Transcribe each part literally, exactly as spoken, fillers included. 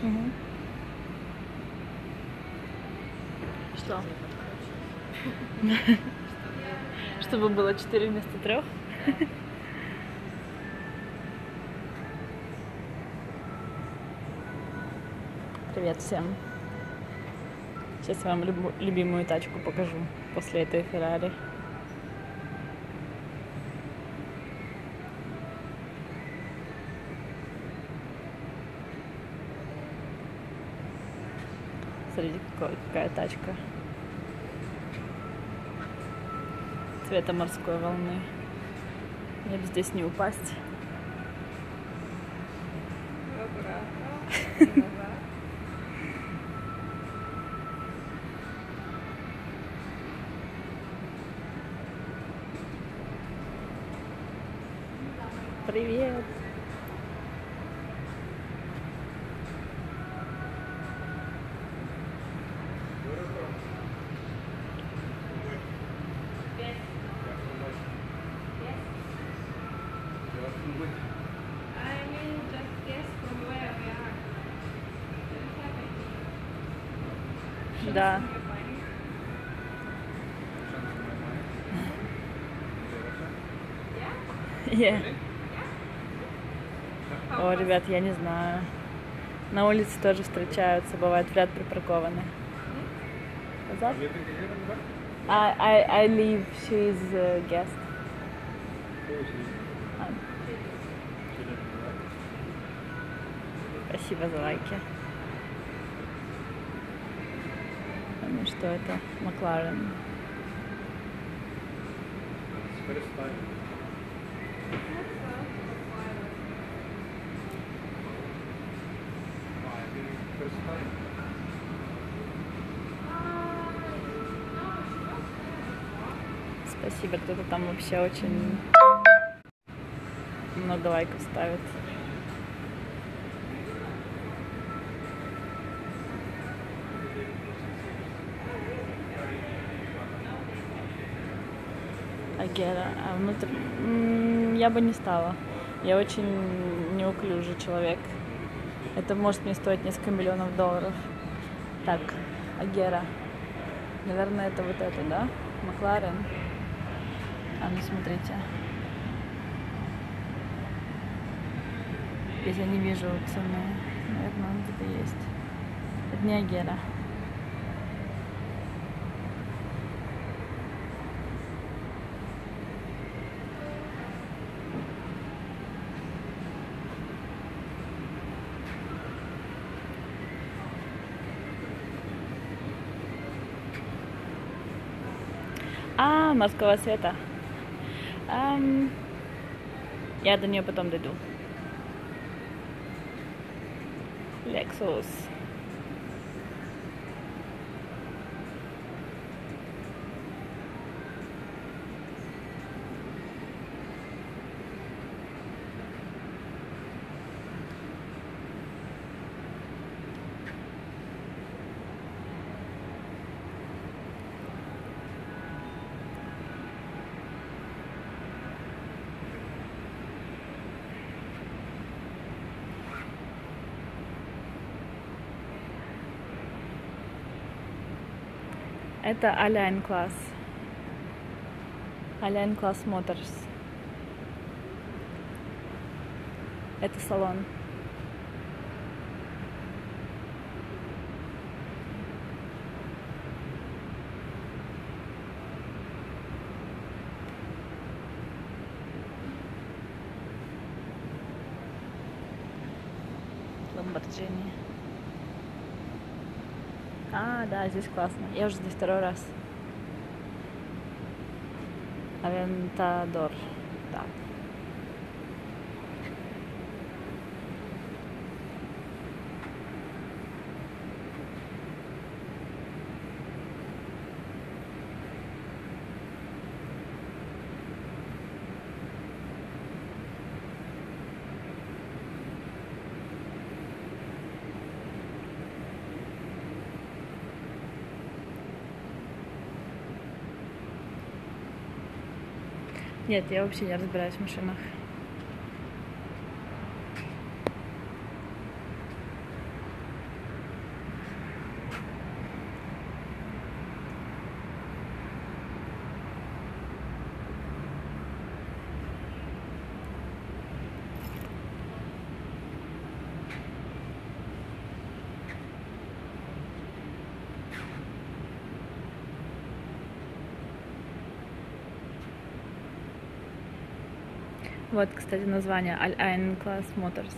Угу. Что? Чтобы было четыре вместо трех? Привет всем. Сейчас я вам люб- любимую тачку покажу после этой Феррари. Смотрите, какой, какая тачка. Цвета морской волны. Мне бы здесь не упасть. Привет! Да. Yeah. О, ребят, я не знаю. На улице тоже встречаются, бывает, вряд припаркованы. I, I, I leave, she is a guest. А. Спасибо за лайки. Ну что это? Макларен. Спасибо, кто-то там вообще очень много лайков ставит. Агера, а внутрь М-м, я бы не стала. Я очень неуклюжий человек. Это может мне стоить несколько миллионов долларов. Так, Агера. Наверное, это вот это, да? Макларен. А ну смотрите. Здесь я не вижу цены. Наверное, он где-то есть. Это не Агера. А, морского цвета. Um, я до нее потом дойду. Lexus. Это Align Class. Align Class Motors. Это салон. Lamborghini. А, да, здесь классно. Я уже здесь второй раз. Авентадор. Да. Нет, я вообще не разбираюсь в машинах. Вот, кстати, название Al Ain Class Motors.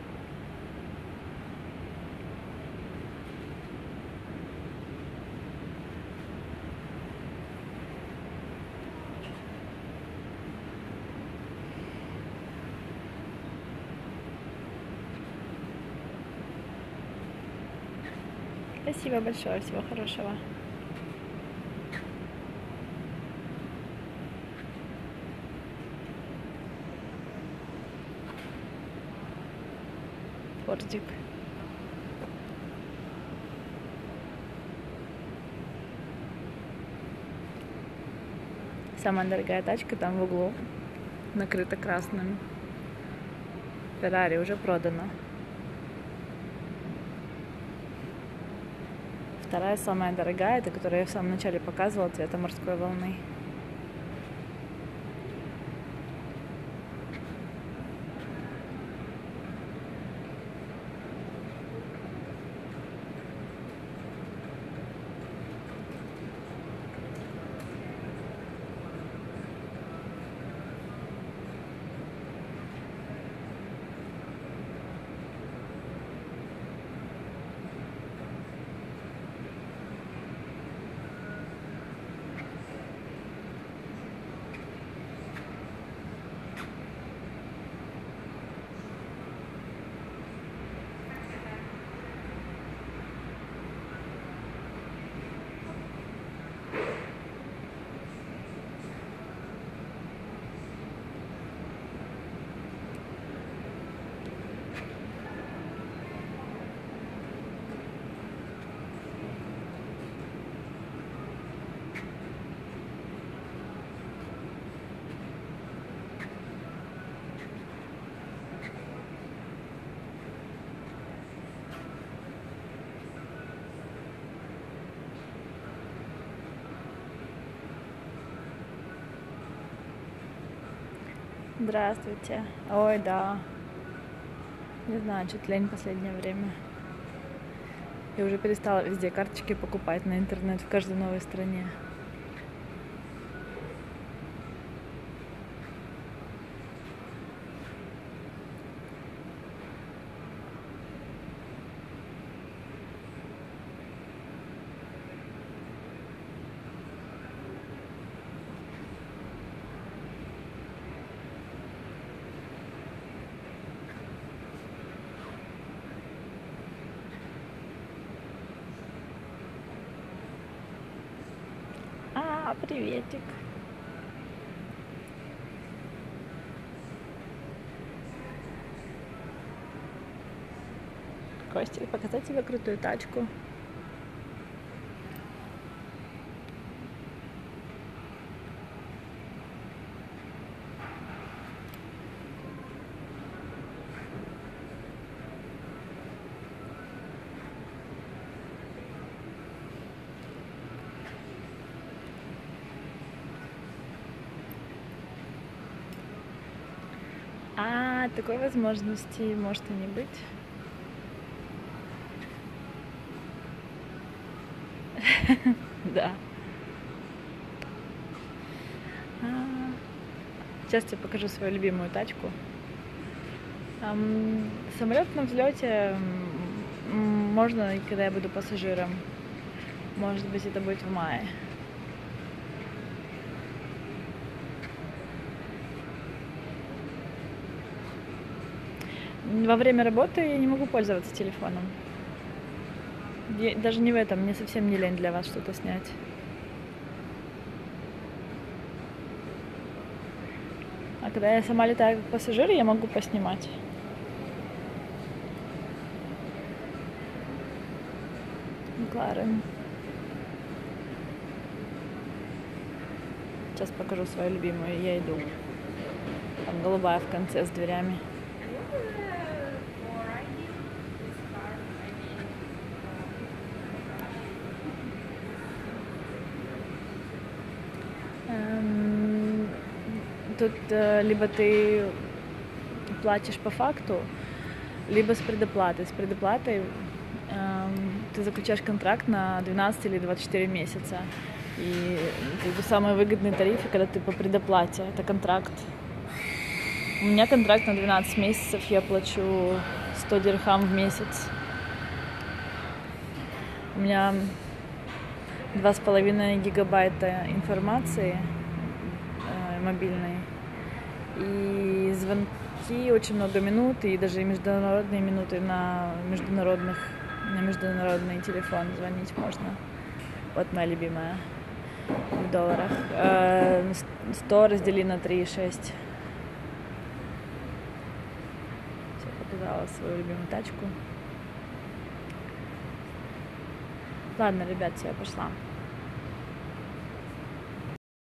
Спасибо большое, всего хорошего. Фордик. Самая дорогая тачка там в углу, накрыта красным. Феррари уже продана. Вторая, самая дорогая, это которую я в самом начале показывала, цвета морской волны. Здравствуйте. Ой, да. Не знаю, что-то лень в последнее время. Я уже перестала везде карточки покупать на интернет в каждой новой стране. А, приветик. Костя, показать тебе крутую тачку. А, такой возможности может и не быть. Да. Сейчас тебе покажу свою любимую тачку. Самолет на взлете можно, когда я буду пассажиром. Может быть, это будет в мае. Во время работы я не могу пользоваться телефоном. Я, даже не в этом, мне совсем не лень для вас что-то снять. А когда я сама летаю как пассажир, я могу поснимать. Макларен. Сейчас покажу свою любимую. Я иду. Там голубая в конце с дверями. Тут э, либо ты платишь по факту, либо с предоплатой. С предоплатой э, ты заключаешь контракт на двенадцать или двадцать четыре месяца. И как бы, самые выгодные тарифы, когда ты по предоплате. Это контракт У меня контракт на двенадцать месяцев, я плачу сто дирхам в месяц. У меня два с половиной гигабайта информации э, мобильной. И звонки очень много минут, и даже международные минуты на международных, на международный телефон звонить можно. Вот моя любимая в долларах. сто раздели на три и шесть. Все, показала свою любимую тачку. Ладно, ребят, все, я пошла.